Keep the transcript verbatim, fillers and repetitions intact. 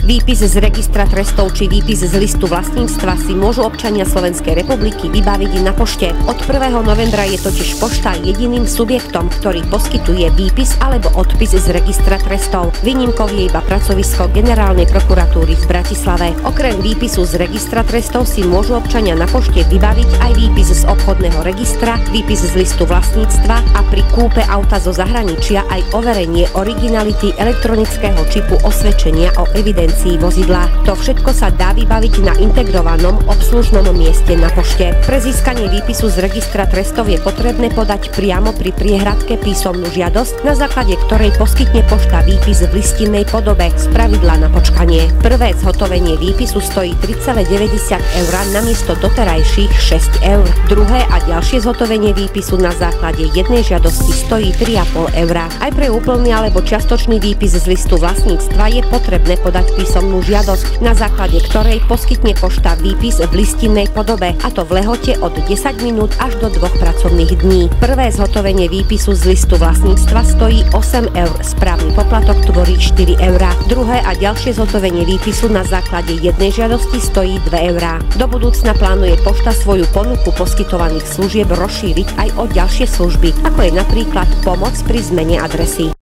Výpis z registra trestov či výpis z listu vlastníctva si môžu občania Slovenskej republiky vybaviť na pošte. Od prvého novembra je totiž pošta jediným subjektom, ktorý poskytuje výpis alebo odpis z registra trestov. Výnimkou je iba pracovisko Generálnej prokuratúry v Bratislave. Okrem výpisu z registra trestov si môžu občania na pošte vybaviť aj výpis z obchodného registra, výpis z listu vlastníctva a pri kúpe auta zo zahraničia aj overenie originality elektronického čipu osvedčenia o evidencii vozidla. To všetko sa dá vybaviť na integrovanom obslužnom mieste na pošte. Pre získanie výpisu z registra trestov je potrebné podať priamo pri priehradke písomnú žiadosť, na základe ktorej poskytne pošta výpis v listinnej podobe, spravidla na počkanie. Prvé zhotovenie výpisu stojí tri celé deväťdesiat eur namiesto doterajších šesť eur. Druhé a ďalšie zhotovenie výpisu na základe jednej žiadosti stojí tri a pol eur. Aj pre úplný alebo čiastočný výpis z listu vlastníctva je potrebné podať písomnú žiadosť, na základe ktorej poskytne pošta výpis v listinnej podobe, a to v lehote od desať minút až do dvoch pracovných dní. Prvé zhotovenie výpisu z listu vlastníctva stojí osem eur, správny poplatok tvorí štyri eur. Druhé a ďalšie zhotovenie výpisu na základe jednej žiadosti stojí dve eur. Do budúcna plánuje pošta svoju ponuku poskytovaných služieb rozšíriť aj o ďalšie služby, ako je napríklad pomoc pri zmene adresy.